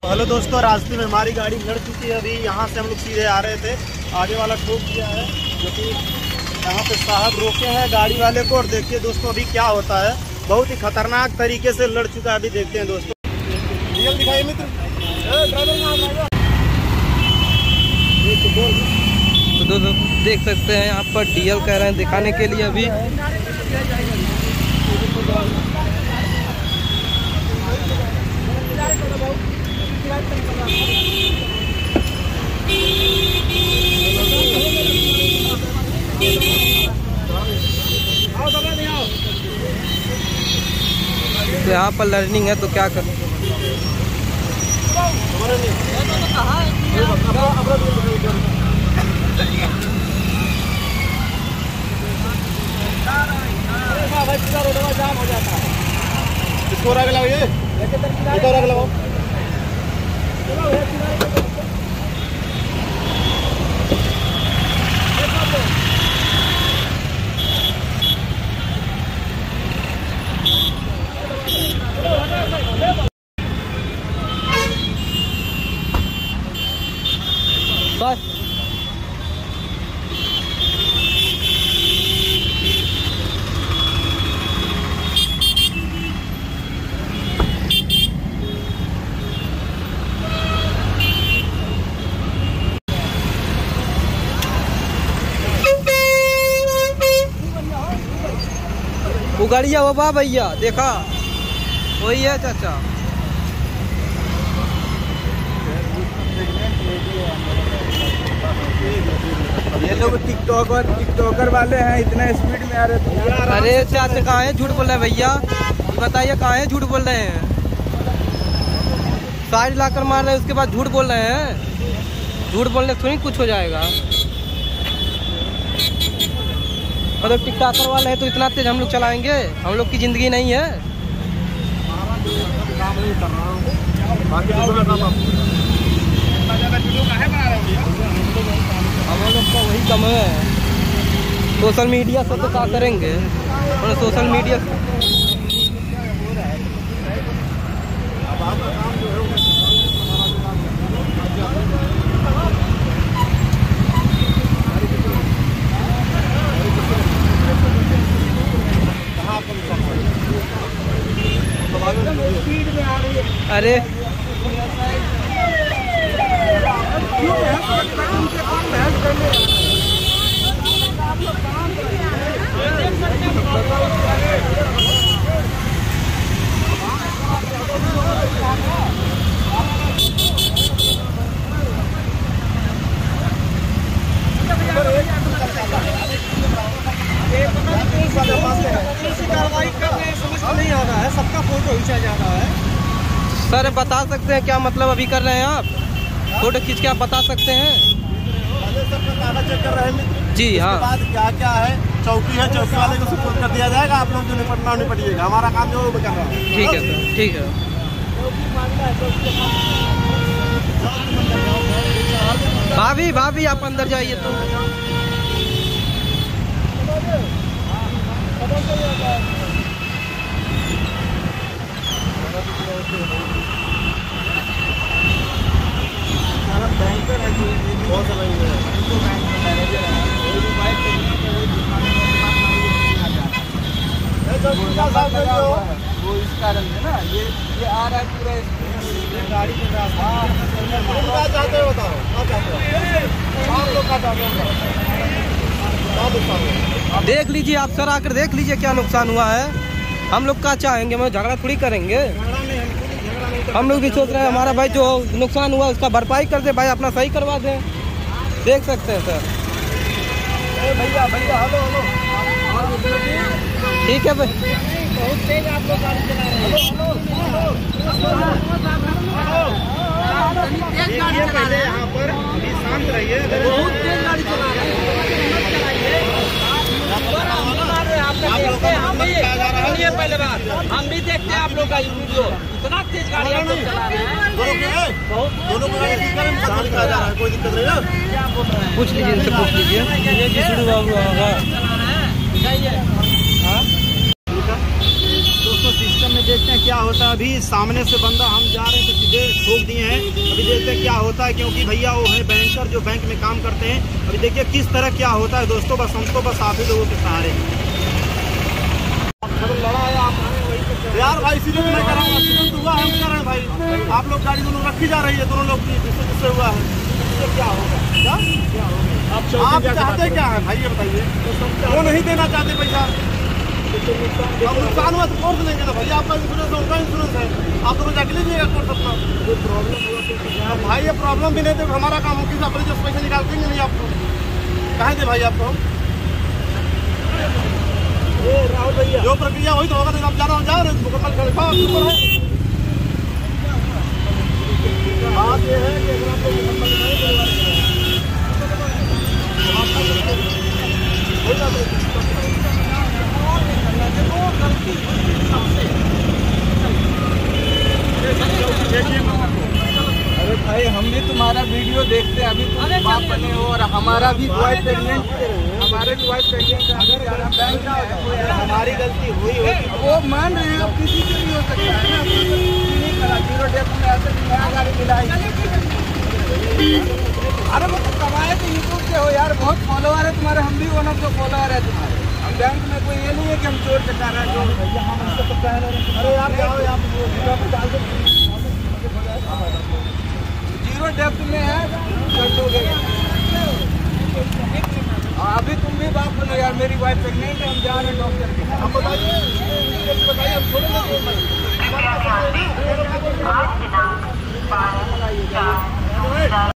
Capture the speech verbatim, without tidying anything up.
Hello दोस्तों, रास्ते में हमारी गाड़ी लड़ चुकी है। अभी यहाँ से हम लोग सीधे आ रहे थे, आगे वाला ठोक दिया है, जो कि यहाँ पे साहब रोके हैं गाड़ी वाले को। और देखिए दोस्तों अभी क्या होता है, बहुत ही खतरनाक तरीके से लड़ चुका है। अभी देखते हैं दोस्तों, रियल दिखाइए मित्र। तो दोस्तों देख सकते हैं यहाँ पर डीएल कह रहे हैं दिखाने के लिए। अभी तो यहाँ पर लर्निंग है, तो क्या कर जाम हो जाता है। इसको रख लगाओ, ये इसको रख लगाओ। बस उगड़िया वो बा भैया, देखा वही है चाचा। ये लोग टिकटॉक और टिकटॉकर वाले हैं, इतना स्पीड में आ रहे थे। अरे चाचा कहाँ है, झूठ बोल रहे हैं भैया, बताइए कहाँ है, झूठ बोल रहे हैं। साइड लाकर मार रहे हैं, उसके बाद झूठ बोल रहे हैं। झूठ बोलने थोड़ी कुछ हो जाएगा। मतलब टिकटॉकर वाले हैं तो इतना तेज हम लोग चलाएंगे? हम लोग की जिंदगी नहीं है। हम लोग का वही कम है। सोशल मीडिया से तो क्या करेंगे, और सोशल मीडिया अरे कार्रवाई करने समझ नहीं आ रहा है, सबका फोटो खींचा जा रहा है। सर बता सकते हैं क्या मतलब अभी कर रहे हैं आप? फोटो खींच के आप बता सकते हैं? पहले सबका कागज चेक कर रहे हैं जी हाँ। बाद क्या क्या है, चौकी है, चौकी वाले को सुपुर्द कर दिया जाएगा। आप लोग जो निपटना निपटिएगा, हमारा काम जो वो कर रहा है। ठीक है सर, ठीक है। भाभी भाभी आप अंदर जाइए तो। बहुत समय वो इसका रंग है ना, ये ये आ रहा है पूरा गाड़ी के रास्ता। क्या चाहते हो बताओ, क्या चाहते हो आप लोग, क्या चाहते हो? देख लीजिए आप सर, आकर देख लीजिए क्या नुकसान हुआ है। हम लोग क्या चाहेंगे, मैं झगड़ा थोड़ी करेंगे। हम लोग भी सोच रहे हैं हमारा भाई जो नुकसान हुआ उसका भरपाई कर दे भाई, अपना सही करवा दें। देख सकते हैं सर। भैया भैया हेलो हेलो, ठीक है भाई। बहुत तेज आप लोग गाड़ी चला रहे हैं। पहले यहाँ पर अभी शांत रहिए, बहुत तेज गाड़ी चला रहे हैं। पहले बार हम भी देखते हैं आप लोग का वीडियो, इतना तेज गाड़ी आप लोग चला रहे हैं। दोनों को जा रहा है, कोई दिक्कत नहीं है। पूछ लीजिए इनसे, पूछ लीजिए। ये शुरू हुआ होगा। दोस्तों सिस्टम में देखते हैं क्या होता है। अभी सामने से बंदा हम जा रहे हैं तो सीधे ठोक दिए हैं। अभी देखते हैं क्या होता है, क्योंकि भैया वो है बैंकर जो बैंक में काम करते हैं। अभी देखिए किस तरह क्या होता है दोस्तों। बस हम तो बस आप ही लोगों के सहारे लड़ा है। आप यार भाई सीधे नहीं करा हुआ है, हम कर रहे हैं भाई। आप लोग गाड़ी दोनों रखी जा रही है, दोनों लोग जिससे जिससे हुआ है इससे क्या होगा, क्या क्या होगा। आप आप चाहते क्या है भाई ये बताइए। वो नहीं देना चाहते पैसा, अब नुकसान हुआ तो कौन से लेंगे ना भाई। आपका इंश्योरेंस है, उनका इंश्योरेंस है, आप तो जाके लीजिएगा कोर्ट अपना। कोई प्रॉब्लम हुआ तो भाई ये प्रॉब्लम भी नहीं थे, हमारा काम हो किसी अपने जो पैसे निकाल देंगे नहीं आपको। कहाँ थे भाई आपको राहुल भैया, जो प्रक्रिया वही तो होगा। आप जा रहा हूँ जा रहे मुकम्मल खड़े ऊपर है। बात ये है कि अगर आपको मुकम्मल अरे भाई हम भी तुम्हारा वीडियो देखते हैं, अभी तुम बाप बने हो और हमारा भी वाइफ प्रेगनेंट, हमारे भी वाइफ प्रेगनेंट है। अगर बैंक का है हमारी गलती हुई होगी वो मान रहे हैं, अब किसी से भी हो सकता है ना। नहीं करा जीरो डेप्थ में ऐसे नया गाड़ी मिलाई। अरे वो तो कमाए तो यूट्यूब से हो यार, बहुत फॉलोअर है तुम्हारे, हम भी वन ऑफ द फॉलोअर है तुम्हारे। हम बैंक में कोई ये नहीं है कि हम चोर चका रहे हैं जो। अरे यार जाओ यार जीरो डेप्थ में है कर दोगे। अभी तुम भी बाप बोलो यार, मेरी वाइफ प्रेग्नेंट है, हम जा रहे हैं डॉक्टर के। हम बताइए बताइए हम थोड़े